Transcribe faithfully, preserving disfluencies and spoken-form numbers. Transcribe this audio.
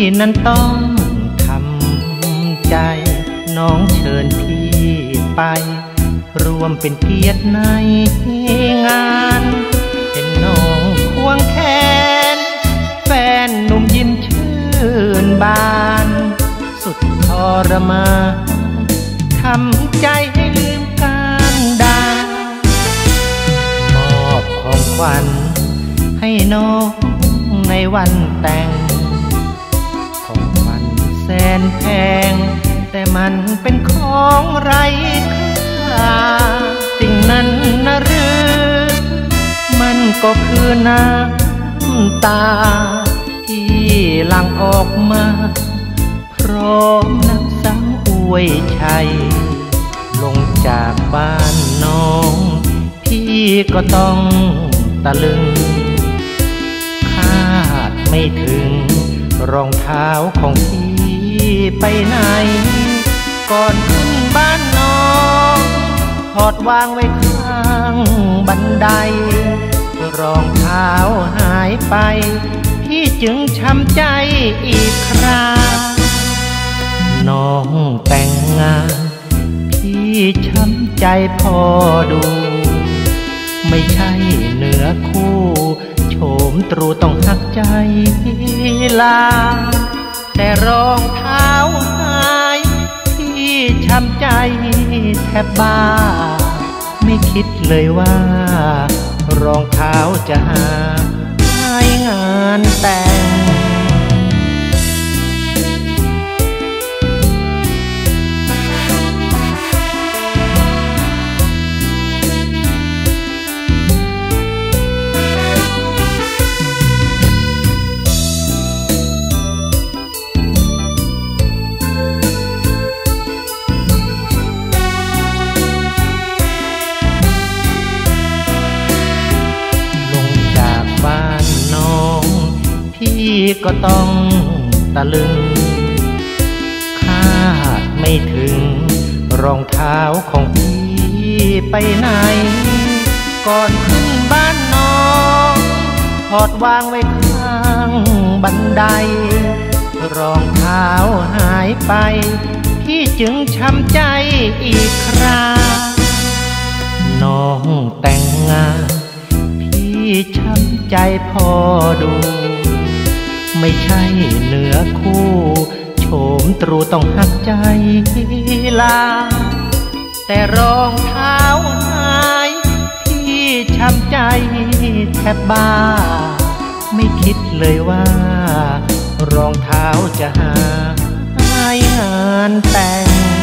นั้นต้องทำใจน้องเชิญพี่ไปรวมเป็นเกียรติในงานเห็นน้องควงแขนแฟนหนุ่มยิ้มชื่นบานสุดทรมานทำใจให้ลืมการดามอบของขวัญให้น้องในวันแต่งของมันแสนแพงแต่มันเป็นของไร้ค่าสิ่งนั้นนะหรือมันก็คือน้ำตาที่หลั่งออกมาพร้อมน้ำสังอวยชัยลงจากบ้านน้องพี่ก็ต้องตะลึงคาดไม่ถึงรองเท้าของพี่ไปไหนก่อนขึ้นบ้านน้องถอดวางไว้ข้างบันไดรองเท้าหายไปพี่จึงช้ำใจอีกคราน้องแต่งงานพี่ช้ำใจพอดูไม่ใช่เนื้อคู่โฉมตรูต้องหักใจลาแต่รองเท้าหายพี่ช้ำใจแทบบ้าไม่คิดเลยว่ารองเท้าจะหายงานแต่งพี่ก็ต้องตะลึงคาดไม่ถึงรองเท้าของพี่ไปไหนก่อนขึ้นบ้านน้องถอดวางไว้ข้างบันไดรองเท้าหายไปพี่จึงช้ำใจอีกคราน้องแต่งงานพี่ช้ำใจพอดูไม่ใช่เนื้อคู่โฉมตรูต้องหักใจลาแต่รองเท้าหายพี่ช้ำใจแทบบ้าไม่คิดเลยว่ารองเท้าจะหายงานแต่ง